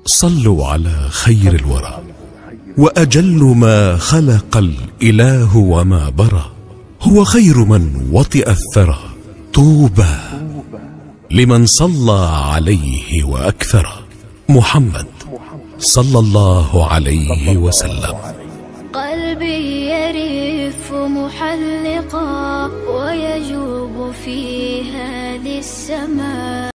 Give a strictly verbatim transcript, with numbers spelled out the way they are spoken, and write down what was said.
صلوا على خير الورى وأجل ما خلق الإله وما برى، هو خير من وطئ الثرى، طوبى لمن صلى عليه وأكثر. محمد صلى الله عليه وسلم. قلبي يرف محلقا ويجوب في هذه السماء.